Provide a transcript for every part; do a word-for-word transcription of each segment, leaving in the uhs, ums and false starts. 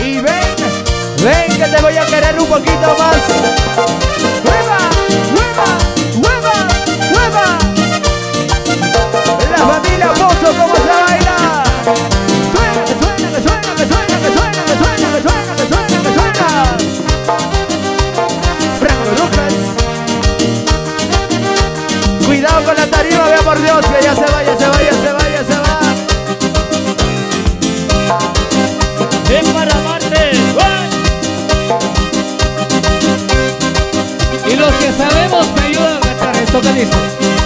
Y ven, ven que te voy a querer un poquito más. ¡Hueva! ¡Hueva! ¡Hueva! ¡Hueva! La familia Pozo, ¿cómo se baila? Suena, que suena, que suena, que suena, que suena, que suena, que suena, que suena, que suena. Franco Rojas. Cuidado con la tarima, vea por Dios, que ya se va, ya se va, ya se va, ya se va. Es para Marte. Y los que sabemos me ayudan a cantar esto que dice.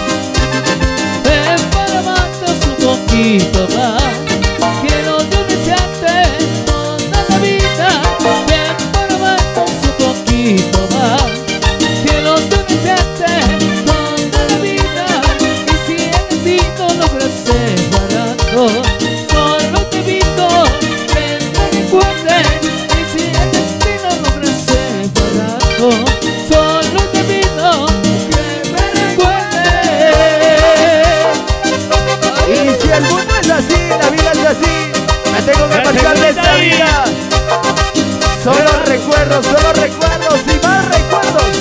Ven para amarnos un poquito más, quiero yo desearte toda la vida. Ven para amarnos un poquito más, quiero yo desearte toda la vida. Y si el destino logra separarnos, solo te invito, ven me recuerdes. Y si el destino logra separarnos, solo te pido que me recuerdes. Y si el mundo es así, la vida es así, me tengo que marchar de esta vida. Solo recuerdos, solo recuerdos y más recuerdos.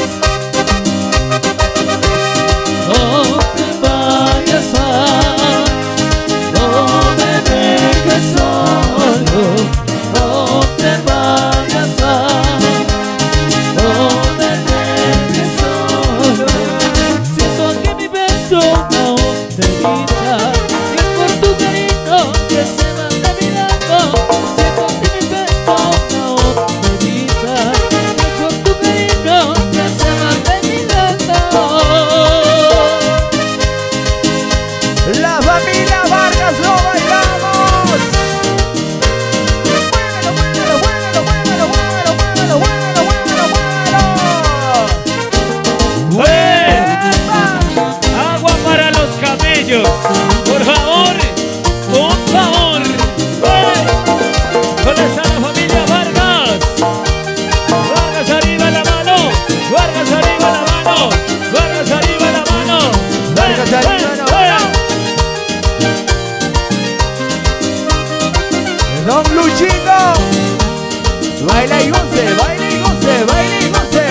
No te vayas, no me dejes solo. No te vayas, no me dejes solo. Siento que mi pecho aún te grita, y es por tu cariño que se va de mi lado. Siento que mi pecho aún te grita, y es por tu cariño que se va de mi lado. La familia Vargas lo bailamos. Muévelo, muévelo, muévelo, muévelo, muévelo, muévelo, muévelo, muévelo, muévelo. Agua para los camellos, por favor, por favor. ¿Dónde está la familia Vargas? Vargas arriba la mano, Vargas arriba la mano, Vargas arriba la mano, Vargas arriba la mano. Don Luchito, baila y goce, baila y goce, baila y goce.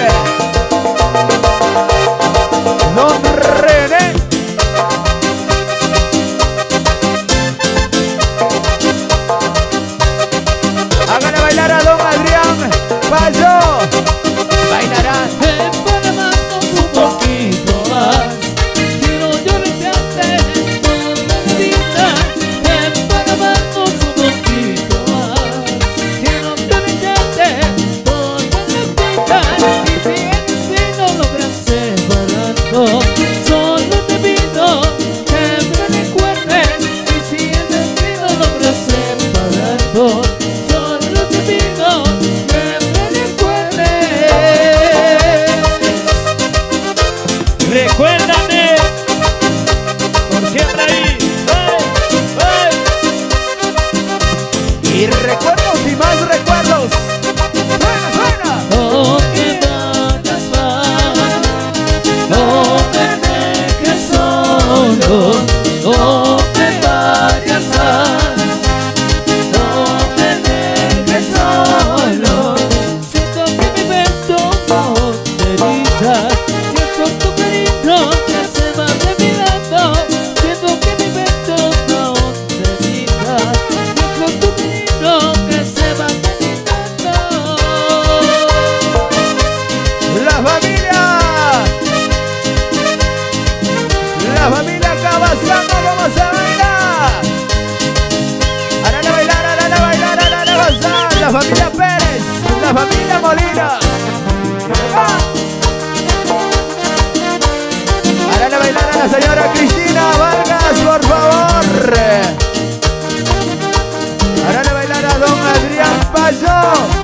Don René, háganle bailar a Don Adrián Payo. Bailarán. Ven para amarnos un poquito más, quiero yo desearte toda la vida. Ven para amarnos un poquito más, quiero yo desearte toda la vida. Y si el destino logra separarnos, solo te pido que me recuerdes. Y si el destino logra separarnos, solo te pido que me recuerdes. Recuérdame por siempre ahí. ¡Hey! ¡Hey! Y recuerdos y más recuerdos. Suena, suena. No te vayas más, no me dejes solo. No te vayas más, no me dejes solo. Siento que mi pecho aún te grita, y es por tu cariño que se va de mi lado. Siento que mi pecho aún te grita, y es por tu cariño que se va de mi lado. La familia. La familia Cabazano, vamos a bailar. Harán bailar, harán bailar, harán gozar. La familia Pérez, la familia Molina. ¡Ah! Harán bailar a la señora Cristina Vargas, por favor. Harán bailar a Don Adrián Payo.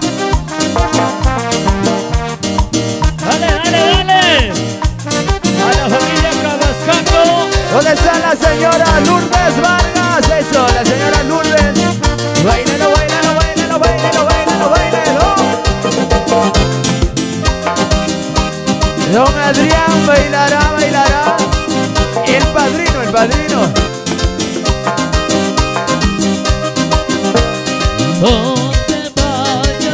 Dale, dale, dale. A la familia Cabascano. ¿Dónde está la señora Lourdes Vargas? Eso, la señora Lourdes. Bailelo, bailelo, bailelo, bailelo, bailelo, bailelo. Don Adrián bailará, bailará. El padrino, el padrino. No te vayas.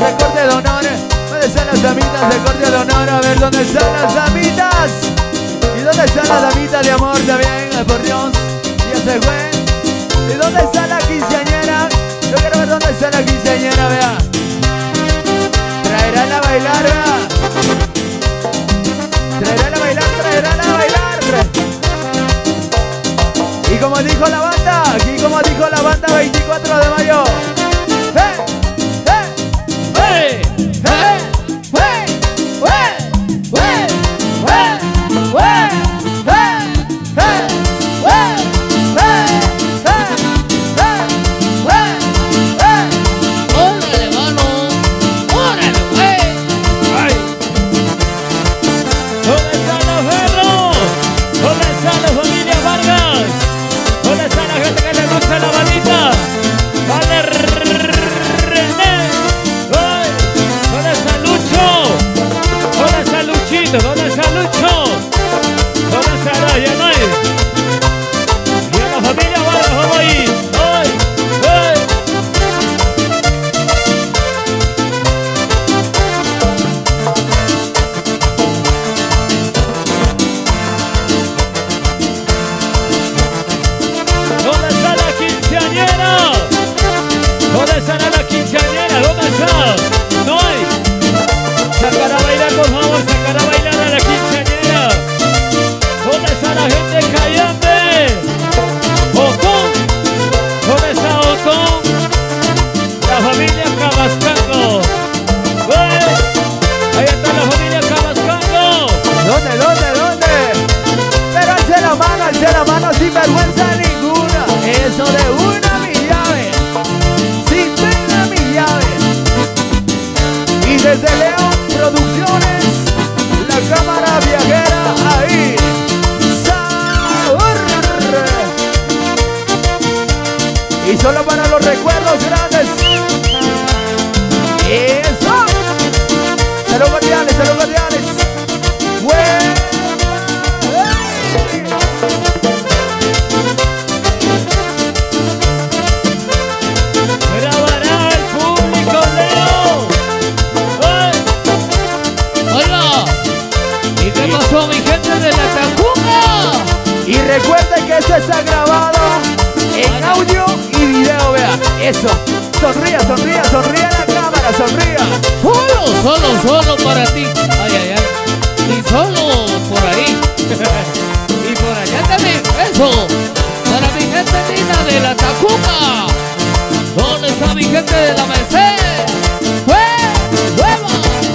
de corte de honor? ¿Dónde están las damitas de corte de honor? A ver, ¿dónde están las damitas? ¿Y dónde están las damitas de amor también? Ay, por Dios, ya se fue. ¿Y dónde está la quinceañera? Yo quiero ver dónde está la quinceañera, vea. Traerán a bailar, vea. Traerán a bailar, traerán a bailar. Y como dijo la banda, aquí como dijo la banda, veinticuatro de mayo. ¡Eh! ¡Eh! ¡Eh! ¡Eh! ¿Dónde está Lucho? ¿Dónde está Raya? ¿No hay? Y a la familia Vargas, vamos ahí. ¡Ay! ¡Ay! ¿Dónde está la quinceañera? ¿Dónde está la quinceañera? ¿Dónde está? No hay. Sacar a bailar, por favor, sacar a bailar a la quinceañera. ¿Dónde está la gente Cayambe? Otón. ¿Dónde está Otón? La familia Cabascango. ¡Uy! Ahí está la familia Cabascango. ¿Dónde, dónde, dónde? Pero alce la mano, alce la mano sin vergüenza ninguna. Eso de una mi llave, sin pena mi llave. Y desde León Producciones, la cámara viajera ahí. ¡Sabor! Y solo para los recuerdos grandes. ¡Eso! ¡Salud, guardianes! ¡Salud, guardianes! Grabará el público, Leo. ¿Y qué pasó, mi gente de la Tacuca? Y recuerden que esto está grabado en audio y video, vea. Eso. Sonría, sonría, sonría la cámara, sonría. Solo, solo, solo para ti. Ay, ay, ay. Y solo por ahí. Y por allá también. Eso. Para mi gente linda de la Tacuca. ¿Dónde está mi gente de la Merced? ¡Fue! ¡Nueva!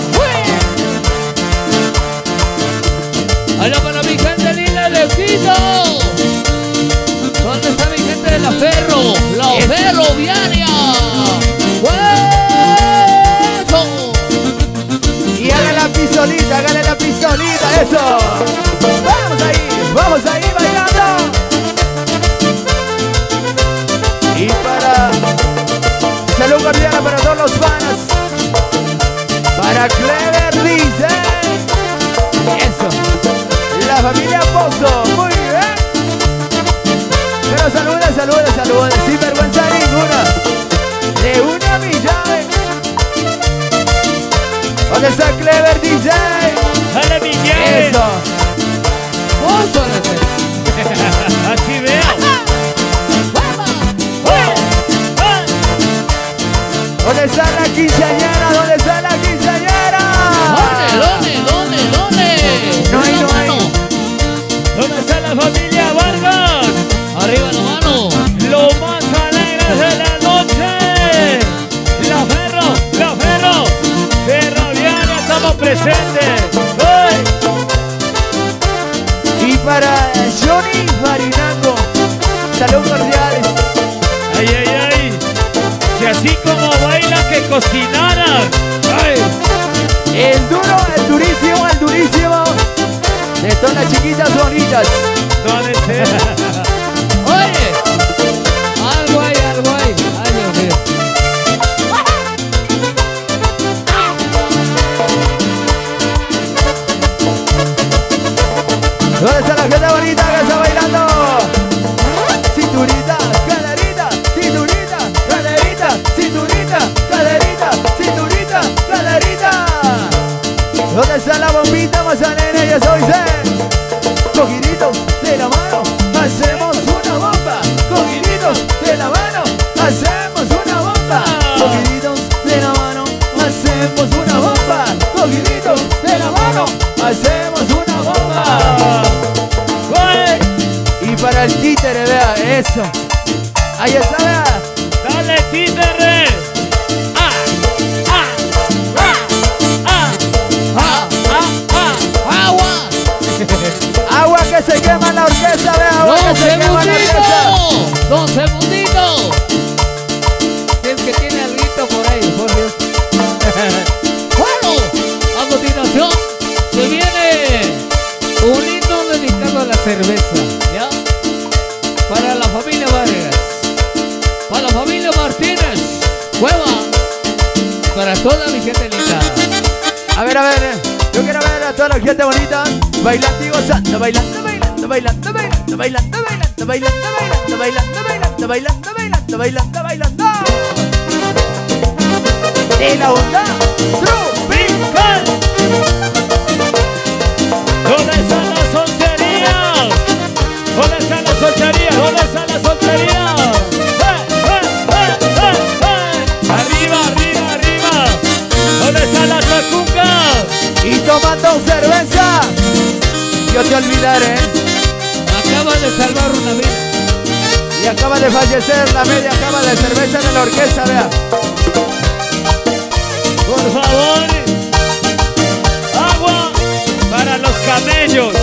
Allá para mi gente linda de Quito. ¿Dónde está mi gente de la Ferro? La Ferroviaria. ¡Eso! Y hágale la pistolita, hágale la pistolita, eso. Vamos ahí, vamos ahí bailando. Y para salud guardiana para todos los panas. Para Clever dice. Eso. La familia Pozo, muy bien. Pero saluda, saluda, saluda, sin vergüenza ninguna. De una mi llave. ¿Dónde está Clever D J? ¡Dale mi llave! Eso. Pozo. Así veo. ¿Dónde está la quinceañera? ¿Dónde está la quinceañera? ¿Dónde, dónde, dónde, dónde? No hay, no hay. ¿Dónde está la familia Vargas? Arriba la mano. Lo más alegre de la noche. La Ferro, la Ferro. Ferroviaria, estamos presentes. ¡Ay! Y para Johnny Farinango, salud cordiales. Ay, ay, ay. Si así como bailan que cocinaran. Ay. El duro, el durísimo, el durísimo. De todas las chiquitas bonitas. ¿Dónde está? Oye, algo hay, algo hay. Ay, Dios mío. ¿Dónde está la gente bonita que está bailando? Cinturita, caderita, cinturita, caderita, cinturita, caderita, cinturita, y eso dice. Cogiditos de la mano, hacemos una bomba. Cogiditos de la mano, hacemos una bomba. Cogiditos de la mano, hacemos una bomba. Cogiditos de la mano, hacemos una bomba. Y para el títere, vea, eso. Ahí está, vea. Dale, títere. Ah, ah, ah, ah, ah, ah, ah, agua. Agua que se quema en la orquesta, vea, agua que Dos se quema en la orquesta. segunditos. Dos segunditos. Si es que tiene algo por ahí, por Dios. Bueno, a continuación se viene un himno dedicado a la cerveza, ¿ya? Para la familia Vargas, para la familia Martínez, Cueva, para toda mi gente linda. A ver, a ver, yo quiero ver a toda la gente bonita bailando y gozando, bailando, bailando, bailando, bailando, bailando, bailando, bailando, bailando, bailando, bailando, bailando, bailando, bailando, bailando. De la onda tropical. ¿Dónde están las solterías? ¿Dónde están las solterías? ¿Dónde están las solterías? ¡Eh, eh, eh, eh, eh! Arriba, arriba, arriba. ¿Dónde están las cacucas? Y tomando cerveza. Yo te olvidaré. Acaba de salvar una vida. Y acaba de fallecer la media cama de cerveza en la orquesta, vea. Por favor, agua para los camellos.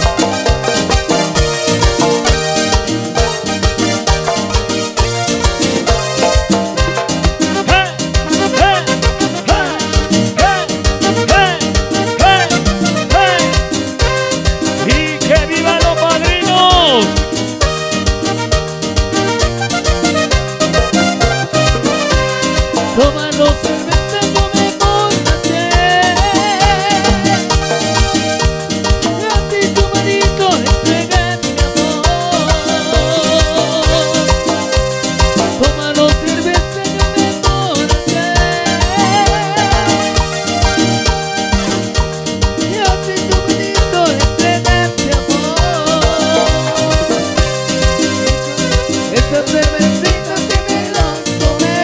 Tomando cerveza yo me emborraché. Y a ti tu manito le entregué mi amor. Tomando cerveza yo me emborraché. Y a ti tu manito le entregué mi amor. Estas cervecitas que me las tomé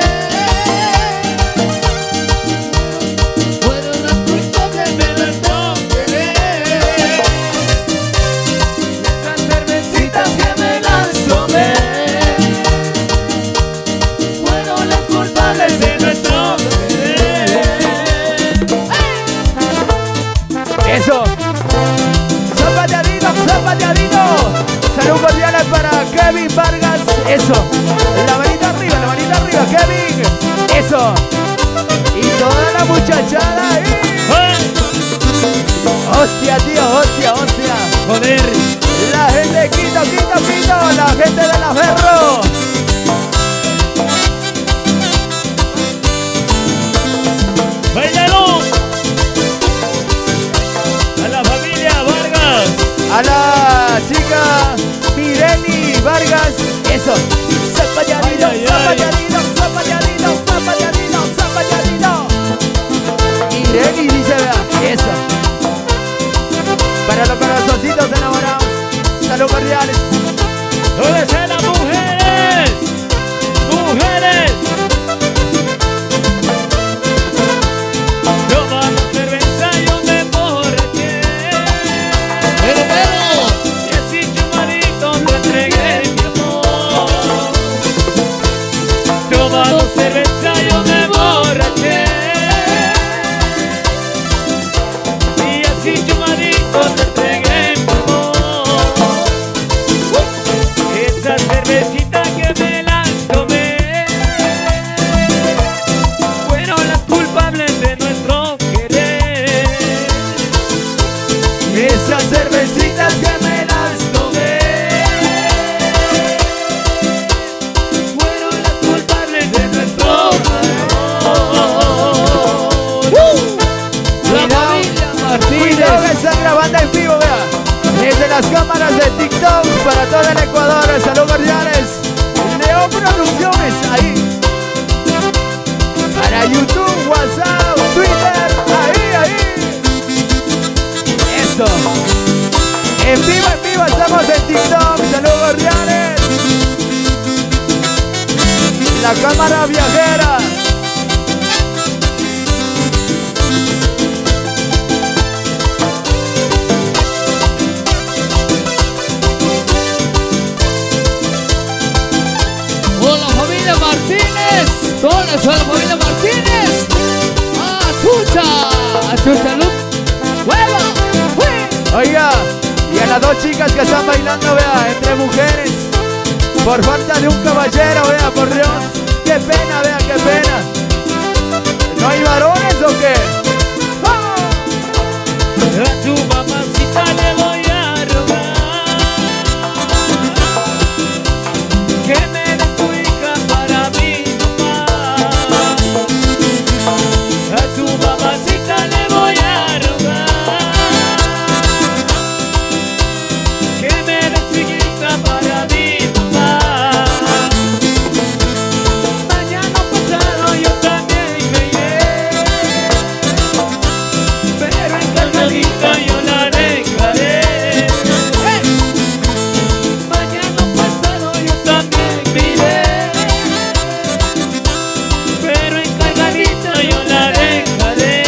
fueron las culpables de nuestro querer. Esas cervecitas que me las tomé fueron las culpables de nuestro querer. Eso. Zapateadito, zapateadito. Salud cordiales para Kevin Vargas. Eso. La manita arriba, la manita arriba, Kevin. Eso. Y toda la muchachada ahí. Hostia, tío, hostia, hostia. Joder. La gente, quito, quito, quito. La gente de la Ferro. ¡Bailalo! A la familia Vargas. A la chica Mireli Vargas. Eso. Zapateadito, Ay, ay, ay. zapateadito, zapateadito, zapateadito, zapateadito. Mireli dice, vea, eso. Para los corazoncitos enamorados. Salud cordiales. ¿Dónde están las mujeres? ¡Mujeres! Tomando cerveza yo me emborraché. Pero, pero, Y así chumadito te entregué mi amor. Tomando cerveza yo me emborraché. Y así chumadito te entregué mi amor. Esas vivo, en vivo, estamos en TikTok. Saludos cordiales. La cámara viajera. Hola familia Martínez. Hola, soy la familia Martínez. Ah, chucha. Chucha, Luke. ¡Hueva! ¡Hui! Oiga, y a las dos chicas que están bailando, vea, entre mujeres, por falta de un caballero, vea, por Dios. Qué pena, vea, qué pena. ¿No hay varones o qué? ¡Vamos! A tu mamacita le voy a rogar que me dé tu hija para mi mamá. A tu mamacita le voy a rogar que me dé tu hija para mi mamá. Mañana pasado yo también me iré, pero encargadita yo la dejaré. Mañana pasado yo también me iré, pero encargadita yo la dejaré.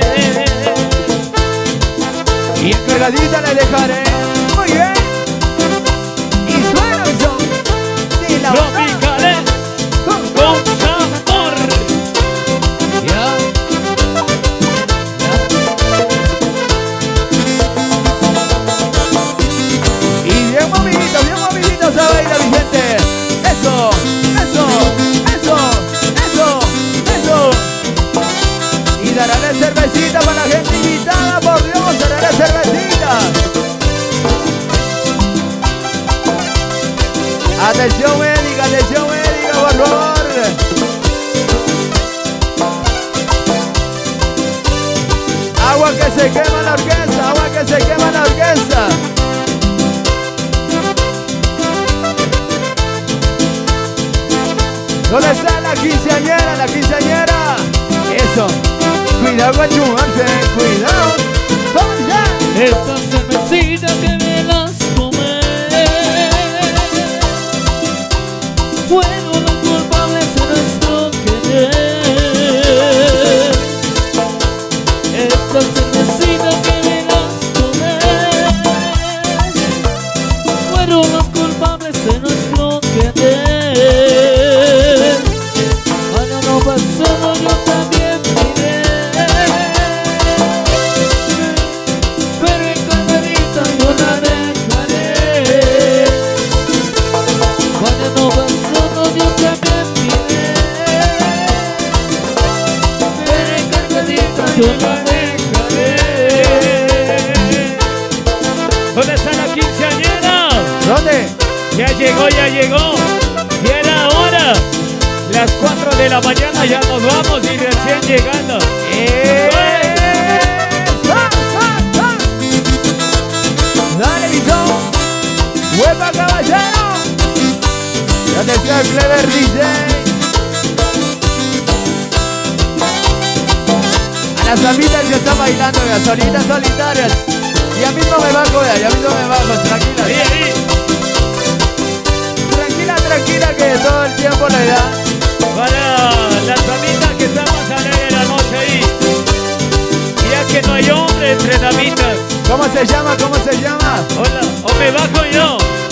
Y encargadita le dejaré. Muy bien. Y suena el son de la Tropicales con sabor. Ya. Y bien moviditos, bien moviditos a bailar, mi gente. Eso, eso, eso, eso, eso. Y darle cervecita para la gente invitada, por Dios, darle cervecita. Atención médica, atención médica, por favor. Agua que se quema en la orquesta, agua que se quema en la orquesta. ¿Dónde está la quinceañera, la quinceañera? Eso. Cuidado con chumarse, cuidado. ¡Vamos ya! Esta cervecita que me las tomé fueron los culpables de nuestro querer. Esta cervecita que me las tomé fueron los culpables de nuestro querer. Mañana pasado yo también miré, pero encargadita yo la dejaré. Mañana pasado yo también miré, pero encargadita yo la dejaré. ¿Dónde está la quinceañera? ¿Dónde? Ya llegó, ya llegó. Y era hora. Las cuatro de la mañana ya nos vamos y recién llegando. ¡Eh! ¡Ah, ah, ah! ¡Dale, bisón! ¡Huepa, caballero! ¿Dónde está el Clever D J? A las amitas que están bailando, ya solitas, solitarias. Ya mismo me bajo, ya, ya mismo me bajo, tranquila. Ahí, ahí. Tranquila, tranquila, que todo el tiempo le da. Para las damitas que están más alegres la noche ahí. Ya que no hay hombre entre damitas. ¿Cómo se llama? ¿Cómo se llama? Hola, o me bajo yo.